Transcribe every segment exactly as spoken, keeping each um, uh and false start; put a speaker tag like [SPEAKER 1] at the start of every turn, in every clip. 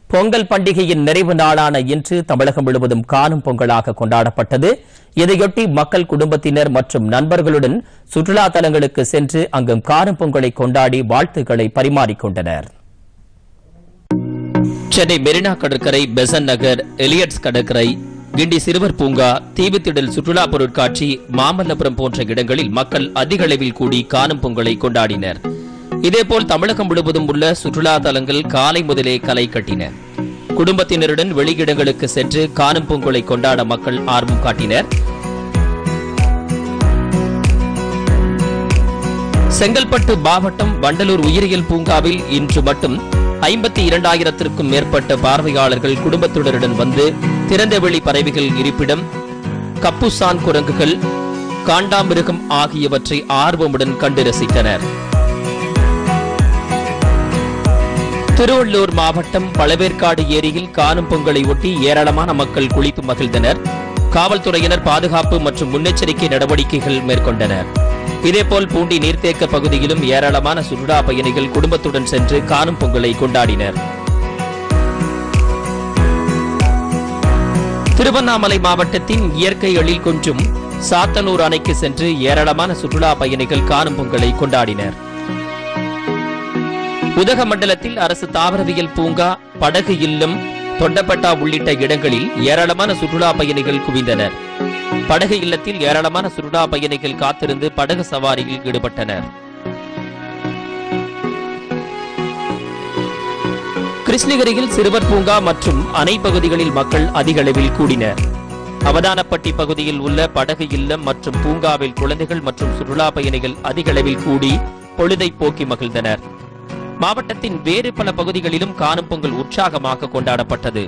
[SPEAKER 1] பொங்கல் பண்டிகையின் நிறைவு நாளான இன்று தமிழகம் முழுவதும் காணும் பொங்கலாக கொண்டாடப்பட்டது. இதையொட்டி மக்கள் குடும்பத்தினர் மற்றும் நண்பர்களுடன் சுற்றுலா தலங்களுக்கு சென்று அங்கும் காணும் பொங்கலை கொண்டாடி வாழ்த்துக்களை பரிமாறிக்கொண்டனர். சென்னை மெரினா கடற்கரை, பெசன் நகர், எலியட்ஸ் கடற்கரை, கிண்டி சிறுவர் பூங்கா, தீவுத்திடல் சுற்றுலா பொருட்காட்சி, மாமல்லபுரம் போன்ற இடங்களில் மக்கள் அதிக அளவில் கூடி காணும் பொங்கலை கொண்டாடினர். இதேபோல் தமிழகம் முழுவதும் உள்ள சுற்றுலா தலங்கள் காலை முதலே களை கட்டின. குடும்பத்தினருடன் வெளியிடங்களுக்கு சென்று காணும் பொங்கலை கொண்டாட மக்கள் ஆர்வம் காட்டினர். செங்கல்பட்டு மாவட்டம் வண்டலூர் உயிரியல் பூங்காவில் இன்று மட்டும் ஐம்பத்தி இரண்டாயிரத்திற்கும் மேற்பட்ட பார்வையாளர்கள் குடும்பத்தினருடன் வந்து திறந்தவெளி பறவைகள் இருப்பிடம், கப்புசான் குரங்குகள், காண்டாமிருகம் ஆகியவற்றை ஆர்வமுடன் கண்டு ரசித்தனர். திருவள்ளூர் மாவட்டம் பழவேற்காடு ஏரியில் காணும் பொங்கலை ஒட்டி ஏராளமான மக்கள் குளித்து மகிழ்ந்தனர். காவல்துறையினர் பாதுகாப்பு மற்றும் முன்னெச்சரிக்கை நடவடிக்கைகள் மேற்கொண்டனர். இதேபோல் பூண்டி நீர்த்தேக்க பகுதியிலும் ஏராளமான சுற்றுலா பயணிகள் குடும்பத்துடன் சென்று காணும் பொங்கலை கொண்டாடினர். திருவண்ணாமலை மாவட்டத்தின் இயற்கை எழில் கொஞ்சும் சாத்தனூர் அணைக்கு சென்று ஏராளமான சுற்றுலா பயணிகள் காணும் பொங்கலை கொண்டாடினர். உதகமண்டலத்தில் அரசு தாவரவியல் பூங்கா, படகு இல்லம், தொண்டப்பட்டா உள்ளிட்ட இடங்களில் ஏராளமான சுற்றுலா பயணிகள் குவிந்தனர். படகு இல்லத்தில் ஏராளமான சுற்றுலா பயணிகள் காத்திருந்து படகு சவாரியில் ஈடுபட்டனர். கிருஷ்ணகிரியில் சிறுவர் பூங்கா மற்றும் அணை பகுதிகளில் மக்கள் அதிக அளவில் கூடினர். அவதானப்பட்டி பகுதியில் உள்ள படகு இல்லம் மற்றும் பூங்காவில் குழந்தைகள் மற்றும் சுற்றுலா பயணிகள் அதிக அளவில் கூடி பொழுதை போக்கி மகிழ்ந்தனர். மாவட்டத்தின் வேறு பல பகுதிகளிலும் காணும் பொங்கல் உற்சாகமாக கொண்டாடப்பட்டது.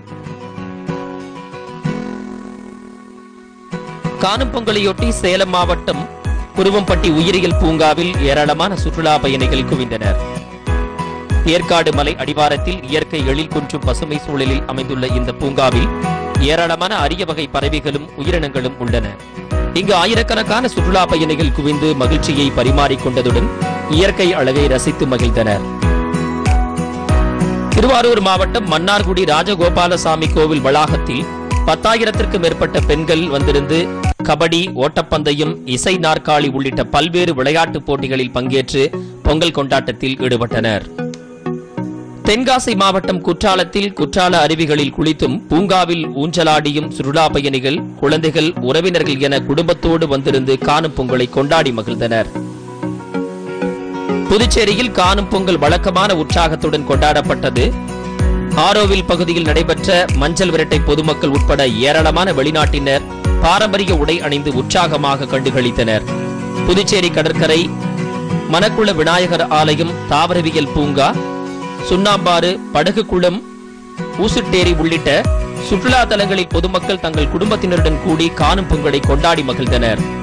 [SPEAKER 1] காணும் பொங்கலையொட்டி சேலம் மாவட்டம் குருவம்பட்டி உயிரியல் பூங்காவில் ஏராளமான சுற்றுலா பயணிகள் குவிந்தனர். ஏற்காடு மலை அடிவாரத்தில் இயற்கை எழில் குன்றும் பசுமை சூழலில் அமைந்துள்ள இந்த பூங்காவில் ஏராளமான அரிய வகை பறவைகளும் உயிரினங்களும் உள்ளன. இங்கு ஆயிரக்கணக்கான சுற்றுலா பயணிகள் குவிந்து மகிழ்ச்சியை பரிமாறிக்கொண்டதுடன் இயற்கை அழகை ரசித்து மகிழ்ந்தனர். திருவாரூர் மாவட்டம் மன்னார்குடி ராஜகோபாலசாமி கோவில் வளாகத்தில் பத்தாயிரத்திற்கும் மேற்பட்ட பெண்கள் வந்திருந்து கபடி, ஓட்டப்பந்தயம், இசை நாற்காலி உள்ளிட்ட பல்வேறு விளையாட்டுப் போட்டிகளில் பங்கேற்று பொங்கல் கொண்டாட்டத்தில் ஈடுபட்டனர். தென்காசி மாவட்டம் குற்றாலத்தில் குற்றால அருவிகளில் குளித்தும் பூங்காவில் ஊஞ்சலாடியும் சுற்றுலா பயணிகள், குழந்தைகள், உறவினர்கள் என குடும்பத்தோடு வந்திருந்து காணும் பொங்கலை கொண்டாடி மகிழ்ந்தனர். புதுச்சேரியில் காணும் பொங்கல் வழக்கமான உற்சாகத்துடன் கொண்டாடப்பட்டது. ஆரோவில் பகுதியில் நடைபெற்ற மஞ்சள் விரட்டை பொதுமக்கள் உட்பட ஏராளமான வெளிநாட்டினர் பாரம்பரிய உடை அணிந்து உற்சாகமாக கண்டுகளித்தனர். புதுச்சேரி கடற்கரை, மணக்குள விநாயகர் ஆலயம், தாவரவியல் பூங்கா, சுண்ணாம்பாறு, படகு குளம், ஊசுட்டேரி உள்ளிட்ட சுற்றுலா தலங்களில் பொதுமக்கள் தங்கள் குடும்பத்தினருடன் கூடி காணும் பொங்கலை கொண்டாடி மகிழ்ந்தனர்.